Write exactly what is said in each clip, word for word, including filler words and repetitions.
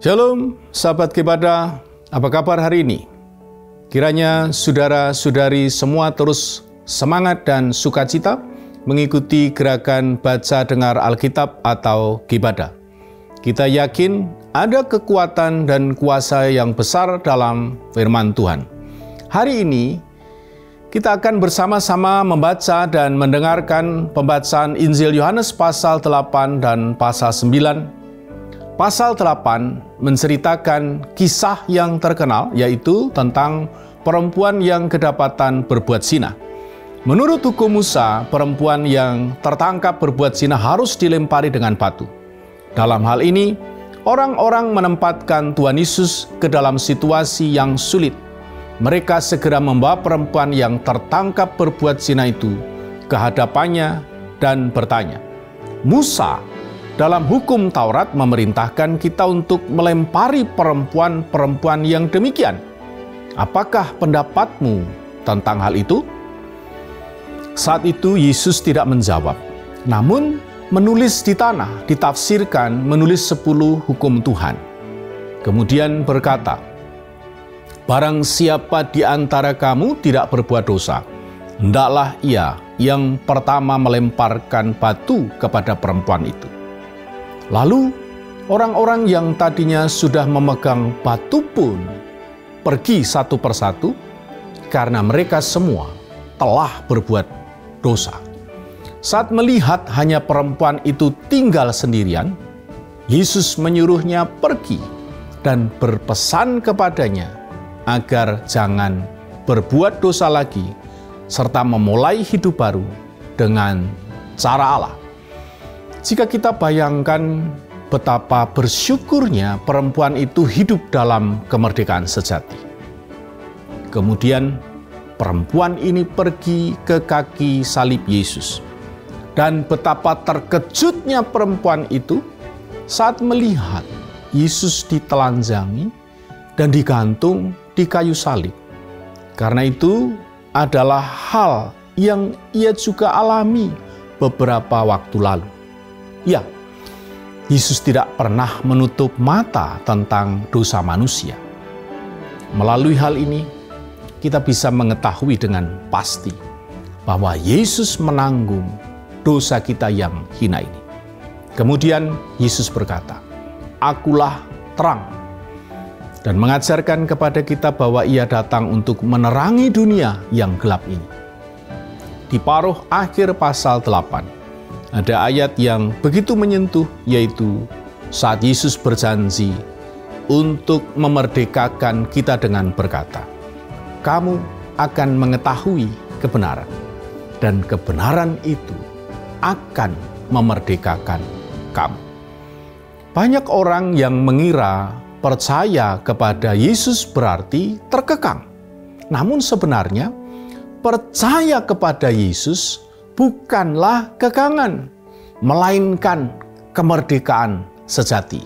Shalom, sahabat Kebada, apa kabar hari ini? Kiranya saudara-saudari semua terus semangat dan sukacita mengikuti gerakan baca dengar Alkitab atau Kebada. Kita yakin ada kekuatan dan kuasa yang besar dalam firman Tuhan. Hari ini kita akan bersama-sama membaca dan mendengarkan pembacaan Injil Yohanes pasal delapan dan pasal sembilan. Pasal delapan menceritakan kisah yang terkenal, yaitu tentang perempuan yang kedapatan berbuat zina. Menurut hukum Musa, perempuan yang tertangkap berbuat zina harus dilempari dengan batu. Dalam hal ini, orang-orang menempatkan Tuhan Yesus ke dalam situasi yang sulit. Mereka segera membawa perempuan yang tertangkap berbuat zina itu ke hadapannya dan bertanya, "Musa dalam hukum Taurat memerintahkan kita untuk melempari perempuan-perempuan yang demikian. Apakah pendapatmu tentang hal itu?" Saat itu Yesus tidak menjawab, namun menulis di tanah, ditafsirkan menulis sepuluh hukum Tuhan. Kemudian berkata, "Barang siapa di antara kamu tidak berbuat dosa, hendaklah ia yang pertama melemparkan batu kepada perempuan itu." Lalu, orang-orang yang tadinya sudah memegang batu pun pergi satu persatu karena mereka semua telah berbuat dosa. Saat melihat hanya perempuan itu tinggal sendirian, Yesus menyuruhnya pergi dan berpesan kepadanya agar jangan berbuat dosa lagi serta memulai hidup baru dengan cara Allah. Jika kita bayangkan betapa bersyukurnya perempuan itu hidup dalam kemerdekaan sejati. Kemudian perempuan ini pergi ke kaki salib Yesus. Dan betapa terkejutnya perempuan itu saat melihat Yesus ditelanjangi dan digantung di kayu salib. Karena itu adalah hal yang ia juga alami beberapa waktu lalu. Ya, Yesus tidak pernah menutup mata tentang dosa manusia. Melalui hal ini, kita bisa mengetahui dengan pasti bahwa Yesus menanggung dosa kita yang hina ini. Kemudian Yesus berkata, "Akulah terang," dan mengajarkan kepada kita bahwa Ia datang untuk menerangi dunia yang gelap ini. Di paruh akhir pasal delapan, ada ayat yang begitu menyentuh, yaitu saat Yesus berjanji untuk memerdekakan kita dengan berkata, "Kamu akan mengetahui kebenaran, dan kebenaran itu akan memerdekakan kamu." Banyak orang yang mengira percaya kepada Yesus berarti terkekang. Namun sebenarnya percaya kepada Yesus bukanlah kekangan, melainkan kemerdekaan sejati.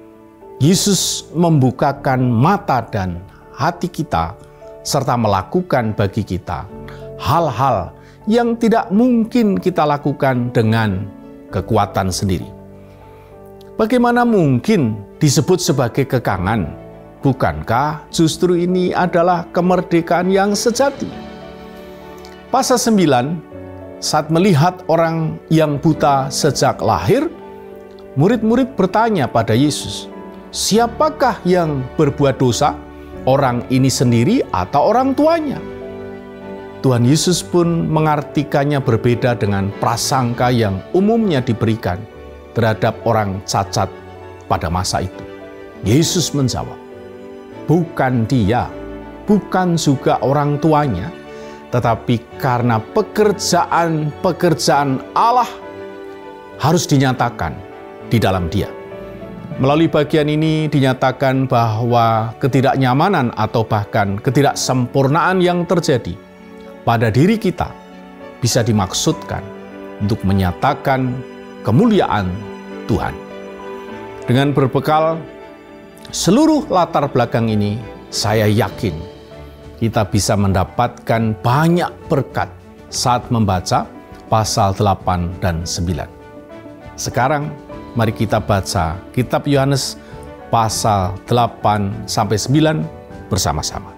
Yesus membukakan mata dan hati kita serta melakukan bagi kita hal-hal yang tidak mungkin kita lakukan dengan kekuatan sendiri. Bagaimana mungkin disebut sebagai kekangan? Bukankah justru ini adalah kemerdekaan yang sejati? Pasal sembilan, saat melihat orang yang buta sejak lahir, murid-murid bertanya pada Yesus, "Siapakah yang berbuat dosa? Orang ini sendiri atau orang tuanya?" Tuhan Yesus pun mengartikannya berbeda dengan prasangka yang umumnya diberikan terhadap orang cacat pada masa itu. Yesus menjawab, "Bukan dia, bukan juga orang tuanya, tetapi karena pekerjaan-pekerjaan Allah harus dinyatakan di dalam dia." Melalui bagian ini dinyatakan bahwa ketidaknyamanan atau bahkan ketidaksempurnaan yang terjadi pada diri kita bisa dimaksudkan untuk menyatakan kemuliaan Tuhan. Dengan berbekal seluruh latar belakang ini, saya yakin kita bisa mendapatkan banyak berkat saat membaca pasal delapan dan sembilan. Sekarang mari kita baca kitab Yohanes pasal delapan sampai sembilan bersama-sama.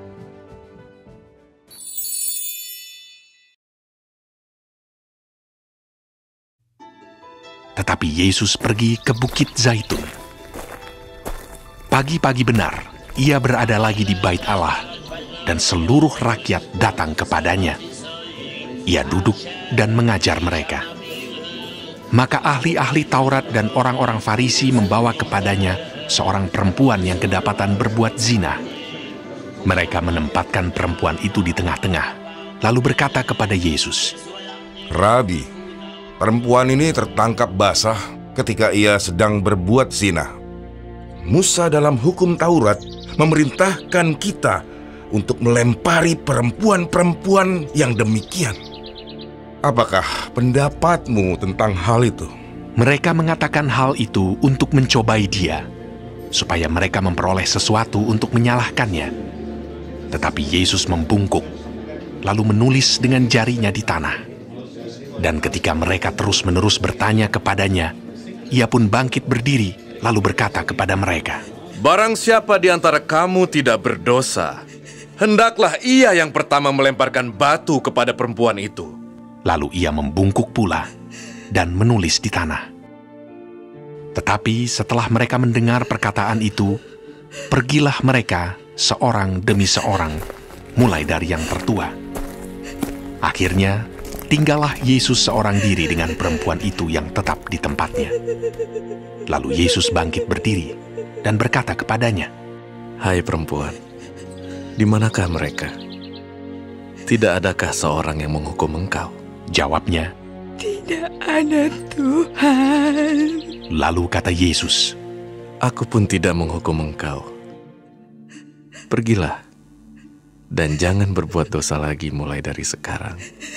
Tetapi Yesus pergi ke Bukit Zaitun. Pagi-pagi benar, ia berada lagi di Bait Allah, dan seluruh rakyat datang kepadanya. Ia duduk dan mengajar mereka. Maka ahli-ahli Taurat dan orang-orang Farisi membawa kepadanya seorang perempuan yang kedapatan berbuat zina. Mereka menempatkan perempuan itu di tengah-tengah, lalu berkata kepada Yesus, "Rabi, perempuan ini tertangkap basah ketika ia sedang berbuat zina. Musa dalam hukum Taurat memerintahkan kita untuk melempari perempuan-perempuan yang demikian. Apakah pendapatmu tentang hal itu?" Mereka mengatakan hal itu untuk mencobai dia, supaya mereka memperoleh sesuatu untuk menyalahkannya. Tetapi Yesus membungkuk, lalu menulis dengan jarinya di tanah. Dan ketika mereka terus-menerus bertanya kepadanya, ia pun bangkit berdiri, lalu berkata kepada mereka, "Barang siapa di antara kamu tidak berdosa, hendaklah ia yang pertama melemparkan batu kepada perempuan itu." Lalu ia membungkuk pula dan menulis di tanah. Tetapi setelah mereka mendengar perkataan itu, pergilah mereka seorang demi seorang, mulai dari yang tertua. Akhirnya, tinggallah Yesus seorang diri dengan perempuan itu yang tetap di tempatnya. Lalu Yesus bangkit berdiri dan berkata kepadanya, "Hai perempuan, di manakah mereka? Tidak adakah seorang yang menghukum engkau?" Jawabnya, "Tidak ada, Tuhan." Lalu kata Yesus, "Aku pun tidak menghukum engkau. Pergilah, dan jangan berbuat dosa lagi mulai dari sekarang."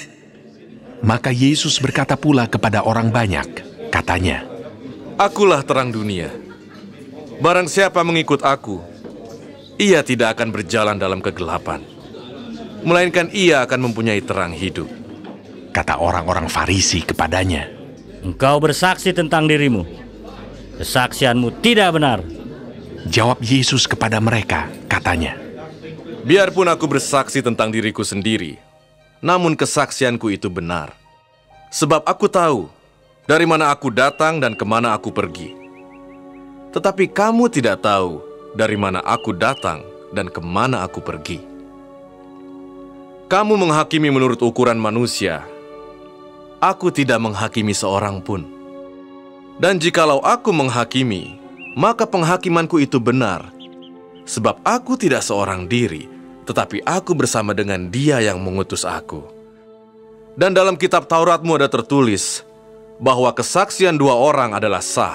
Maka Yesus berkata pula kepada orang banyak, katanya, "Akulah terang dunia. Barang siapa mengikut aku, ia tidak akan berjalan dalam kegelapan, melainkan ia akan mempunyai terang hidup." Kata orang-orang Farisi kepadanya, "Engkau bersaksi tentang dirimu. Kesaksianmu tidak benar." Jawab Yesus kepada mereka, katanya, "Biarpun aku bersaksi tentang diriku sendiri, namun kesaksianku itu benar. Sebab aku tahu dari mana aku datang dan kemana aku pergi. Tetapi kamu tidak tahu dari mana aku datang dan kemana aku pergi. Kamu menghakimi menurut ukuran manusia. Aku tidak menghakimi seorang pun. Dan jikalau aku menghakimi, maka penghakimanku itu benar. Sebab aku tidak seorang diri, tetapi aku bersama dengan Dia yang mengutus aku. Dan dalam kitab Tauratmu ada tertulis bahwa kesaksian dua orang adalah sah.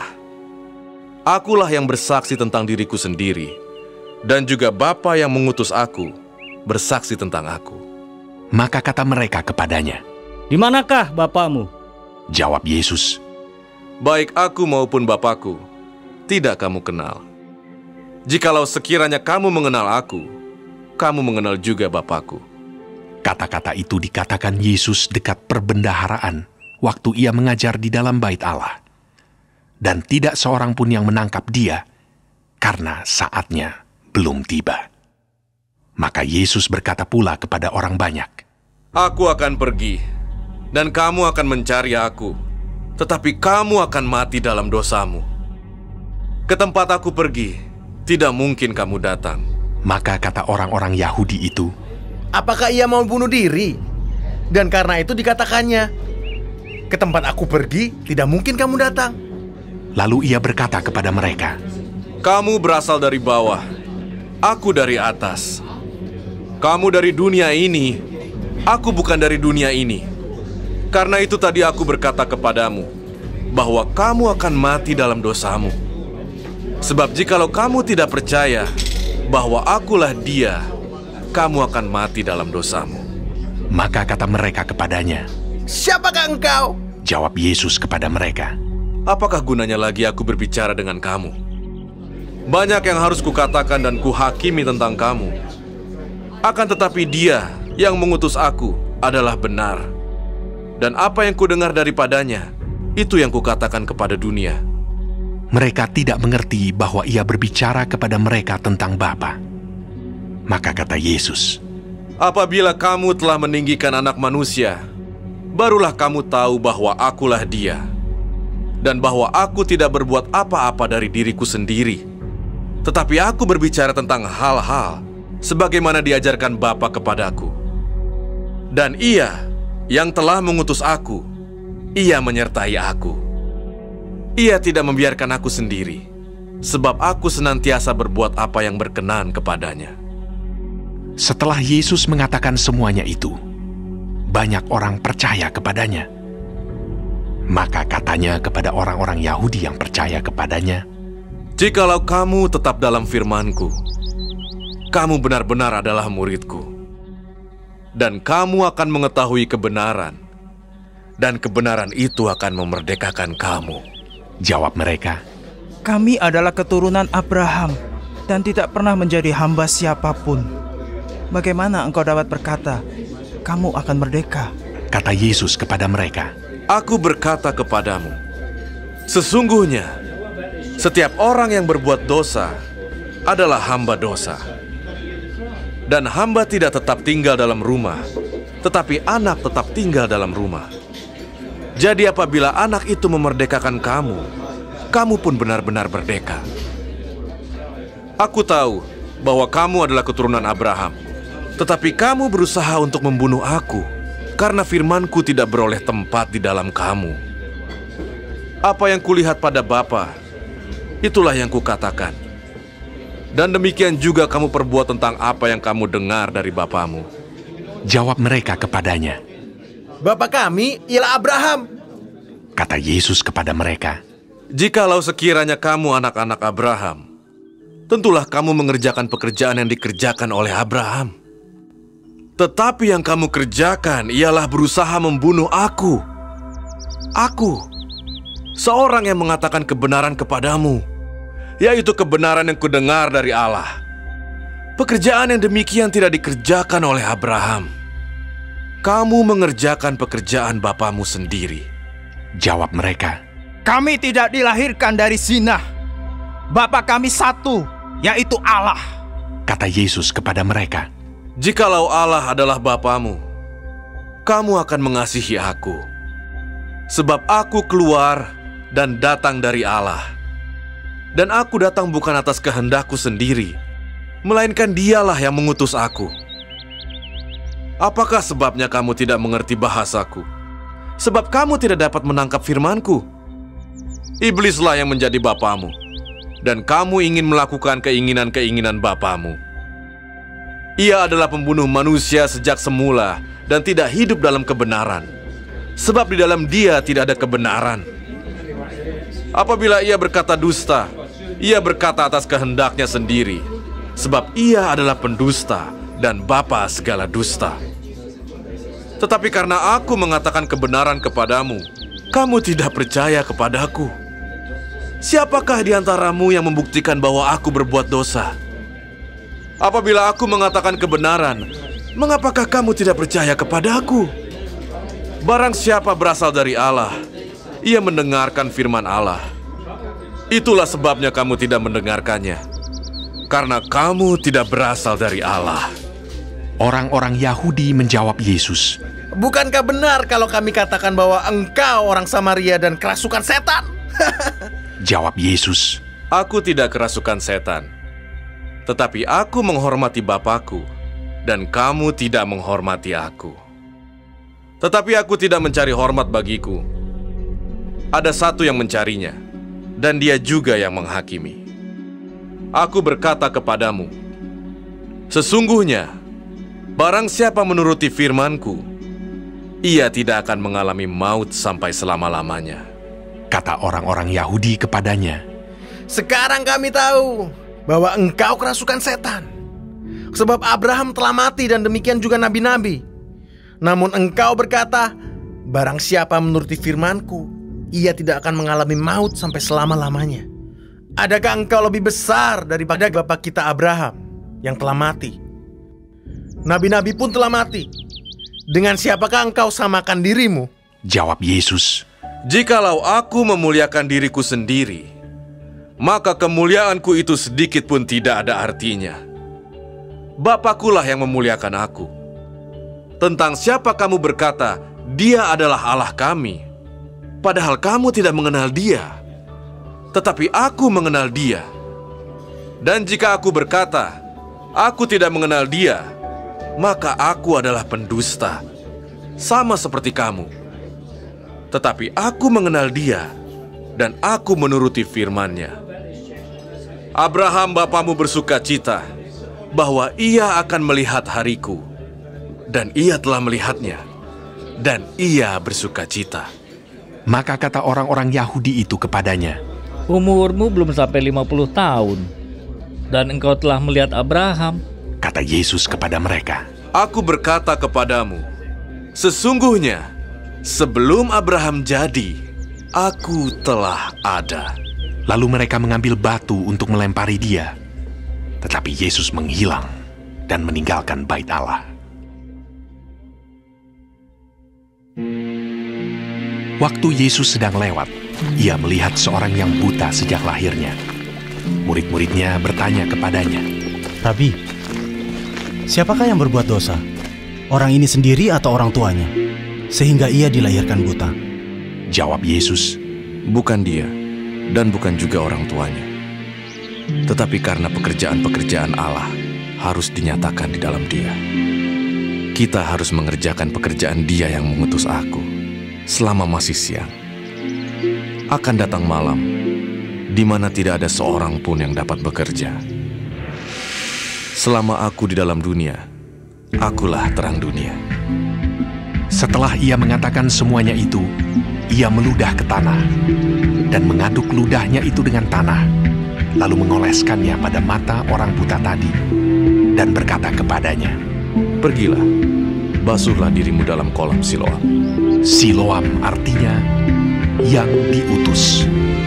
Akulah yang bersaksi tentang diriku sendiri, dan juga Bapa yang mengutus aku bersaksi tentang aku." Maka kata mereka kepadanya, "Di manakah Bapamu?" Jawab Yesus, "Baik aku maupun Bapakku, tidak kamu kenal. Jikalau sekiranya kamu mengenal aku, kamu mengenal juga Bapakku." Kata-kata itu dikatakan Yesus dekat perbendaharaan, waktu ia mengajar di dalam Bait Allah. Dan tidak seorang pun yang menangkap dia, karena saatnya belum tiba. Maka Yesus berkata pula kepada orang banyak, "Aku akan pergi, dan kamu akan mencari aku, tetapi kamu akan mati dalam dosamu. Ke tempat aku pergi, tidak mungkin kamu datang." Maka kata orang-orang Yahudi itu, "Apakah ia mau bunuh diri? Dan karena itu dikatakannya, ke tempat aku pergi, tidak mungkin kamu datang." Lalu ia berkata kepada mereka, "Kamu berasal dari bawah, aku dari atas. Kamu dari dunia ini, aku bukan dari dunia ini. Karena itu tadi aku berkata kepadamu, bahwa kamu akan mati dalam dosamu. Sebab jikalau kamu tidak percaya bahwa akulah Dia, kamu akan mati dalam dosamu." Maka kata mereka kepadanya, "Siapakah engkau?" Jawab Yesus kepada mereka, "Apakah gunanya lagi aku berbicara dengan kamu? Banyak yang harus kukatakan dan kuhakimi tentang kamu. Akan tetapi Dia yang mengutus aku adalah benar. Dan apa yang kudengar daripadanya, itu yang kukatakan kepada dunia." Mereka tidak mengerti bahwa ia berbicara kepada mereka tentang Bapa. Maka kata Yesus, apabila kamu telah meninggikan Anak Manusia, barulah kamu tahu bahwa akulah Dia, dan bahwa aku tidak berbuat apa-apa dari diriku sendiri, tetapi aku berbicara tentang hal-hal sebagaimana diajarkan Bapa kepadaku. Dan Ia yang telah mengutus aku, Ia menyertai aku. Ia tidak membiarkan aku sendiri, sebab aku senantiasa berbuat apa yang berkenan kepadanya. Setelah Yesus mengatakan semuanya itu, banyak orang percaya kepadanya. Maka katanya kepada orang-orang Yahudi yang percaya kepadanya, jikalau kamu tetap dalam firman-Ku, kamu benar-benar adalah murid-Ku. Dan kamu akan mengetahui kebenaran, dan kebenaran itu akan memerdekakan kamu. Jawab mereka, kami adalah keturunan Abraham dan tidak pernah menjadi hamba siapapun. Bagaimana engkau dapat berkata, kamu akan merdeka? Kata Yesus kepada mereka, aku berkata kepadamu, sesungguhnya setiap orang yang berbuat dosa adalah hamba dosa. Dan hamba tidak tetap tinggal dalam rumah, tetapi anak tetap tinggal dalam rumah. Jadi apabila anak itu memerdekakan kamu, kamu pun benar-benar merdeka. Aku tahu bahwa kamu adalah keturunan Abraham, tetapi kamu berusaha untuk membunuh aku, karena firman-Ku tidak beroleh tempat di dalam kamu. Apa yang kulihat pada Bapa, itulah yang kukatakan. Dan demikian juga kamu perbuat tentang apa yang kamu dengar dari bapamu. Jawab mereka kepadanya, Bapa kami ialah Abraham. Kata Yesus kepada mereka, jikalau sekiranya kamu anak-anak Abraham, tentulah kamu mengerjakan pekerjaan yang dikerjakan oleh Abraham. Tetapi yang kamu kerjakan ialah berusaha membunuh aku. Aku, seorang yang mengatakan kebenaran kepadamu, yaitu kebenaran yang kudengar dari Allah. Pekerjaan yang demikian tidak dikerjakan oleh Abraham. Kamu mengerjakan pekerjaan bapamu sendiri. Jawab mereka, kami tidak dilahirkan dari zina. Bapa kami satu, yaitu Allah. Kata Yesus kepada mereka, jikalau Allah adalah bapamu, kamu akan mengasihi aku. Sebab aku keluar dan datang dari Allah. Dan aku datang bukan atas kehendakku sendiri, melainkan Dialah yang mengutus aku. Apakah sebabnya kamu tidak mengerti bahasaku? Sebab kamu tidak dapat menangkap firman-Ku. Iblislah yang menjadi bapamu, dan kamu ingin melakukan keinginan-keinginan bapamu. Ia adalah pembunuh manusia sejak semula dan tidak hidup dalam kebenaran, sebab di dalam Dia tidak ada kebenaran. Apabila ia berkata dusta, ia berkata atas kehendaknya sendiri, sebab ia adalah pendusta dan bapa segala dusta. Tetapi karena aku mengatakan kebenaran kepadamu, kamu tidak percaya kepadaku. Siapakah di antaramu yang membuktikan bahwa aku berbuat dosa? Apabila aku mengatakan kebenaran, mengapakah kamu tidak percaya kepadaku? Barang siapa berasal dari Allah, ia mendengarkan firman Allah. Itulah sebabnya kamu tidak mendengarkannya, karena kamu tidak berasal dari Allah. Orang-orang Yahudi menjawab Yesus, bukankah benar kalau kami katakan bahwa engkau orang Samaria dan kerasukan setan? Jawab Yesus, aku tidak kerasukan setan, tetapi aku menghormati Bapa-Ku, dan kamu tidak menghormati aku. Tetapi aku tidak mencari hormat bagiku. Ada satu yang mencarinya, dan Dia juga yang menghakimi. Aku berkata kepadamu, sesungguhnya, barang siapa menuruti firman-Ku, ia tidak akan mengalami maut sampai selama-lamanya. Kata orang-orang Yahudi kepadanya, sekarang kami tahu bahwa engkau kerasukan setan. Sebab Abraham telah mati dan demikian juga nabi-nabi. Namun engkau berkata, barang siapa menuruti firman-Ku, ia tidak akan mengalami maut sampai selama-lamanya. Adakah engkau lebih besar daripada bapa kita Abraham yang telah mati? Nabi-nabi pun telah mati. Dengan siapakah engkau samakan dirimu? Jawab Yesus, jikalau aku memuliakan diriku sendiri, maka kemuliaanku itu sedikit pun tidak ada artinya. Bapakkulah yang memuliakan aku. Tentang siapa kamu berkata, dia adalah Allah kami, padahal kamu tidak mengenal dia, tetapi aku mengenal dia. Dan jika aku berkata, aku tidak mengenal dia, maka aku adalah pendusta, sama seperti kamu. Tetapi aku mengenal dia, dan aku menuruti firman-Nya. Abraham bapamu bersuka cita bahwa ia akan melihat hariku, dan ia telah melihatnya, dan ia bersuka cita. Maka kata orang-orang Yahudi itu kepadanya, umurmu belum sampai lima puluh tahun, dan engkau telah melihat Abraham. Kata Yesus kepada mereka, aku berkata kepadamu, sesungguhnya sebelum Abraham jadi, aku telah ada. Lalu mereka mengambil batu untuk melempari dia. Tetapi Yesus menghilang dan meninggalkan bait Allah. Waktu Yesus sedang lewat, ia melihat seorang yang buta sejak lahirnya. Murid-muridnya bertanya kepadanya, Rabi, siapakah yang berbuat dosa? Orang ini sendiri atau orang tuanya? Sehingga ia dilahirkan buta. Jawab Yesus, bukan dia, dan bukan juga orang tuanya. Tetapi karena pekerjaan-pekerjaan Allah harus dinyatakan di dalam dia. Kita harus mengerjakan pekerjaan Dia yang mengutus aku selama masih siang. Akan datang malam, di mana tidak ada seorang pun yang dapat bekerja. Selama aku di dalam dunia, akulah terang dunia. Setelah ia mengatakan semuanya itu, ia meludah ke tanah dan mengaduk ludahnya itu dengan tanah, lalu mengoleskannya pada mata orang buta tadi dan berkata kepadanya, pergilah, basuhlah dirimu dalam kolam Siloam. Siloam artinya yang diutus.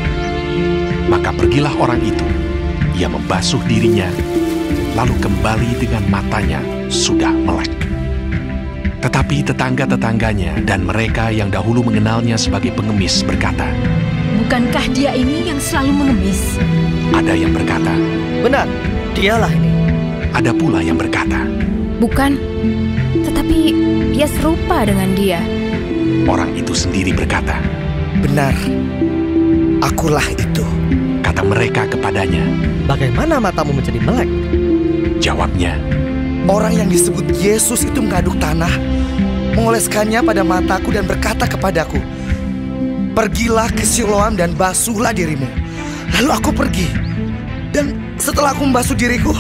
Maka pergilah orang itu, ia membasuh dirinya, lalu kembali dengan matanya sudah melek. Tetapi tetangga-tetangganya dan mereka yang dahulu mengenalnya sebagai pengemis berkata, bukankah dia ini yang selalu mengemis? Ada yang berkata, benar, dialah ini. Ada pula yang berkata, bukan, tetapi ia serupa dengan dia. Orang itu sendiri berkata, benar, akulah itu. Kata mereka kepadanya, bagaimana matamu menjadi melek? Jawabnya, orang yang disebut Yesus itu mengaduk tanah, mengoleskannya pada mataku dan berkata kepadaku, pergilah ke Siloam dan basuhlah dirimu. Lalu aku pergi, dan setelah aku membasuh diriku,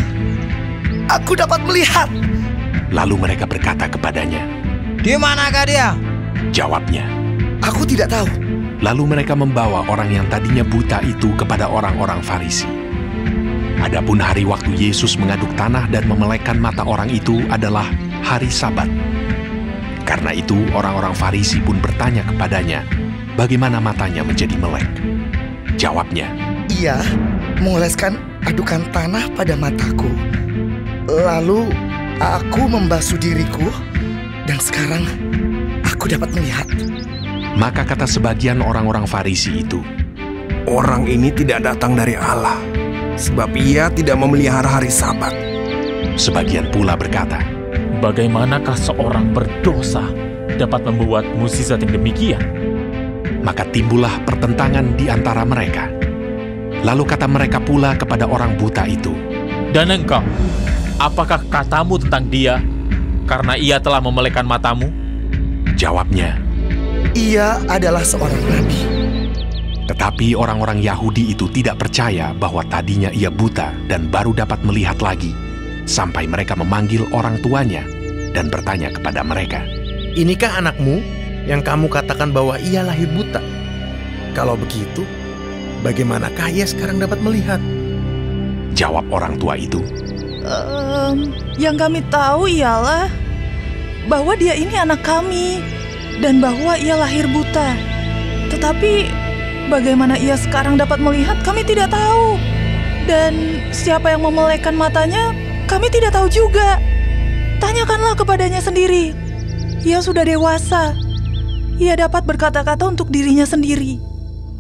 aku dapat melihat. Lalu mereka berkata kepadanya, di manakah dia? Jawabnya, aku tidak tahu. Lalu mereka membawa orang yang tadinya buta itu kepada orang-orang Farisi. Adapun hari waktu Yesus mengaduk tanah dan memelekkan mata orang itu adalah hari Sabat. Karena itu orang-orang Farisi pun bertanya kepadanya, bagaimana matanya menjadi melek? Jawabnya, ia mengoleskan adukan tanah pada mataku. Lalu aku membasuh diriku, dan sekarang aku dapat melihat. Maka kata sebagian orang-orang Farisi itu, orang ini tidak datang dari Allah, sebab ia tidak memelihara hari Sabat. Sebagian pula berkata, bagaimanakah seorang berdosa dapat membuat mukjizat yang demikian? Maka timbullah pertentangan di antara mereka. Lalu kata mereka pula kepada orang buta itu, dan engkau, apakah katamu tentang dia karena ia telah memelekkan matamu? Jawabnya, ia adalah seorang nabi. Tetapi orang-orang Yahudi itu tidak percaya bahwa tadinya ia buta dan baru dapat melihat lagi, sampai mereka memanggil orang tuanya dan bertanya kepada mereka, inikah anakmu yang kamu katakan bahwa ia lahir buta? Kalau begitu, bagaimanakah ia sekarang dapat melihat? Jawab orang tua itu, um, yang kami tahu ialah bahwa dia ini anak kami dan bahwa ia lahir buta. Tetapi bagaimana ia sekarang dapat melihat, kami tidak tahu. Dan siapa yang memelekkan matanya, kami tidak tahu juga. Tanyakanlah kepadanya sendiri. Ia sudah dewasa. Ia dapat berkata-kata untuk dirinya sendiri.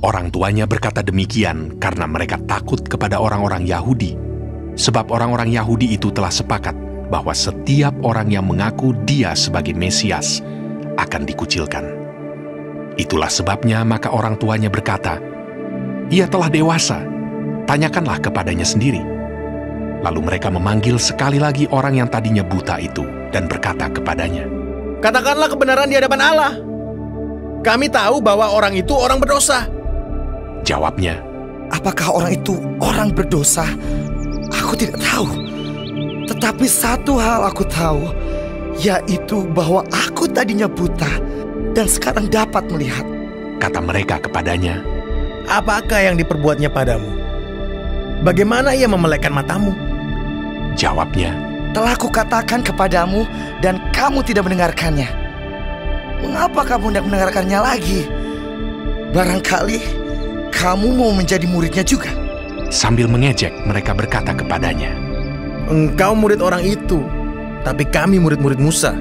Orang tuanya berkata demikian karena mereka takut kepada orang-orang Yahudi, sebab orang-orang Yahudi itu telah sepakat bahwa setiap orang yang mengaku dia sebagai Mesias akan dikucilkan. Itulah sebabnya maka orang tuanya berkata, "Ia telah dewasa, tanyakanlah kepadanya sendiri." Lalu mereka memanggil sekali lagi orang yang tadinya buta itu dan berkata kepadanya, "Katakanlah kebenaran di hadapan Allah. Kami tahu bahwa orang itu orang berdosa." Jawabnya, "Apakah orang itu orang berdosa? Aku tidak tahu. Tetapi satu hal aku tahu, yaitu bahwa aku tadinya buta dan sekarang dapat melihat." Kata mereka kepadanya, "Apakah yang diperbuatnya padamu? Bagaimana ia memelekkan matamu?" Jawabnya, "Telah kukatakan kepadamu dan kamu tidak mendengarkannya. Mengapa kamu tidak mendengarkannya lagi? Barangkali kamu mau menjadi muridnya juga." Sambil mengejek, mereka berkata kepadanya, "Engkau murid orang itu, tapi kami murid-murid Musa.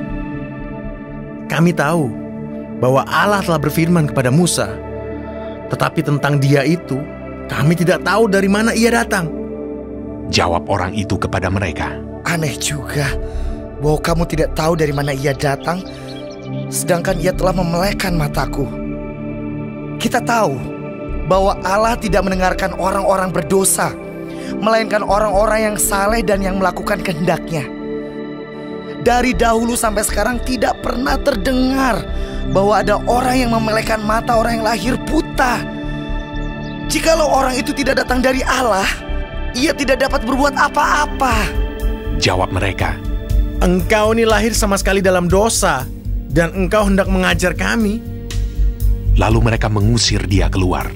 Kami tahu bahwa Allah telah berfirman kepada Musa, tetapi tentang dia itu, kami tidak tahu dari mana ia datang." Jawab orang itu kepada mereka, "Aneh juga bahwa kamu tidak tahu dari mana ia datang, sedangkan ia telah memelekkan mataku. Kita tahu bahwa Allah tidak mendengarkan orang-orang berdosa, melainkan orang-orang yang saleh dan yang melakukan kehendak-Nya. Dari dahulu sampai sekarang tidak pernah terdengar bahwa ada orang yang memelekkan mata orang yang lahir buta. Jikalau orang itu tidak datang dari Allah, ia tidak dapat berbuat apa-apa." Jawab mereka, "Engkau ini lahir sama sekali dalam dosa, dan engkau hendak mengajar kami." Lalu mereka mengusir dia keluar.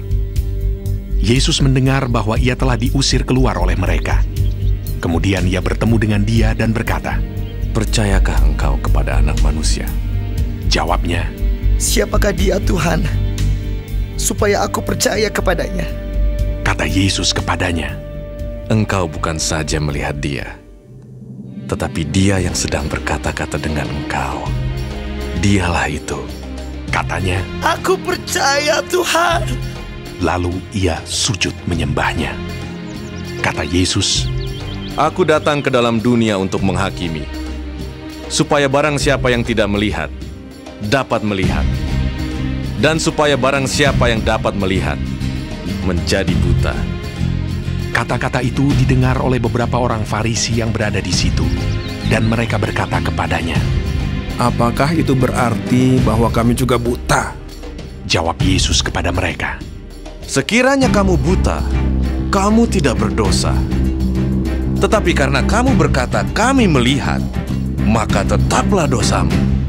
Yesus mendengar bahwa ia telah diusir keluar oleh mereka. Kemudian ia bertemu dengan dia dan berkata, "Percayakah engkau kepada Anak Manusia?" Jawabnya, "Siapakah dia, Tuhan, supaya aku percaya kepadanya?" Kata Yesus kepadanya, "Engkau bukan saja melihat dia, tetapi dia yang sedang berkata-kata dengan engkau. Dialah itu." Katanya, "Aku percaya, Tuhan." Lalu ia sujud menyembahnya. Kata Yesus, "Aku datang ke dalam dunia untuk menghakimi, supaya barang siapa yang tidak melihat, dapat melihat. Dan supaya barang siapa yang dapat melihat, menjadi buta." Kata-kata itu didengar oleh beberapa orang Farisi yang berada di situ, dan mereka berkata kepadanya, "Apakah itu berarti bahwa kami juga buta?" Jawab Yesus kepada mereka, "Sekiranya kamu buta, kamu tidak berdosa. Tetapi karena kamu berkata, 'Kami melihat,' maka tetaplah dosamu."